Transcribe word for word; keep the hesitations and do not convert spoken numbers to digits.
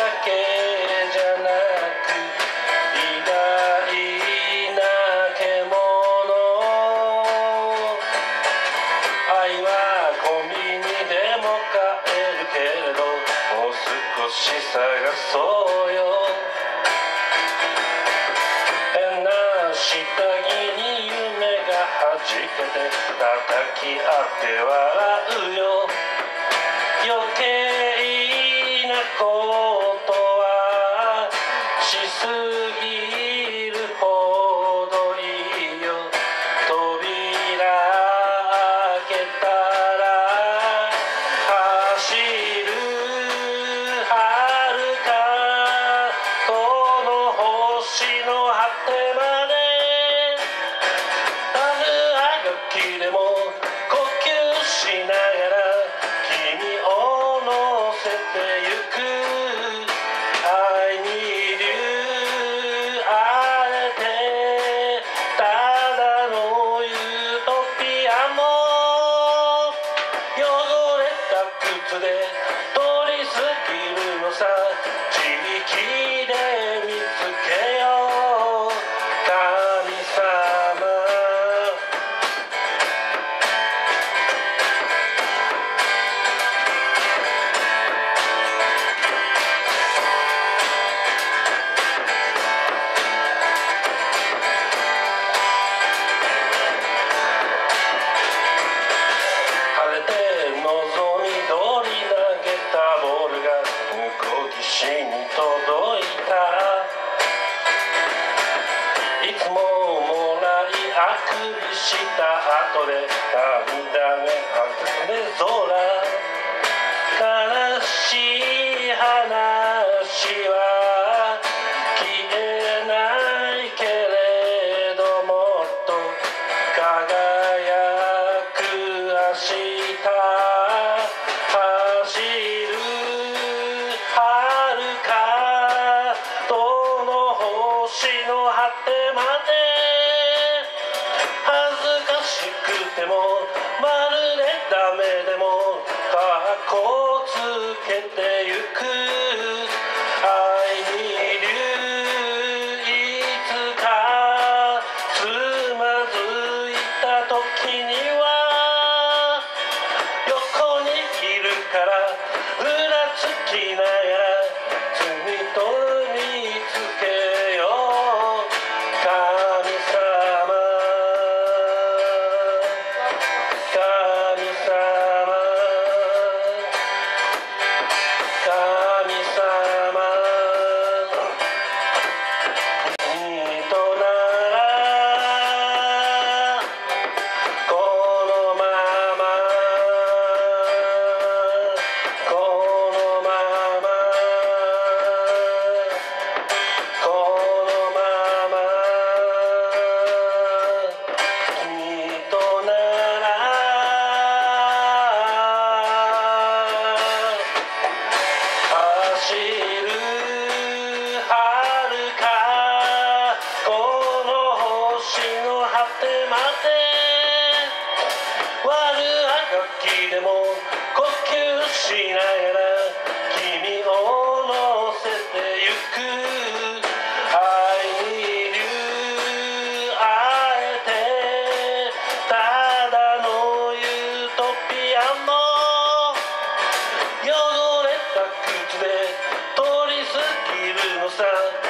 けじゃなく偉大な獣。愛はコンビニでも買えるけれど、もう少し探そうよ。変な下着に夢がはじけて叩き合って笑うよ。余計なことはしすぎるほどいいよ。扉開けたら走る遥かこの星の果てまで。あがきでも呼吸しながら君を乗せてゆく。I need you あえてただのユートピアも汚れた靴で通り過ぎるのさ。自力で見つけよう神様。晴れて望み通り投げたボールが向こう岸に届いた。いつももらいあくびした後で涙があふれ空。悲しい話は消えないけれど、もっと輝く明日。走る遥かどの星の果てまで。恥ずかしくてもまるでダメでもかっこつけてゆく。I need you いつかつまずいた時には横にいるからふらつきながら罪と見つけよう神様。神様神様。君とならこのままこのままこのまま君となら走る遥かこの星の果てまで。悪あがきでも呼吸しながら君を乗せてゆく。I need you あえてただのユートピアも汚れた靴で通り過ぎるのさ。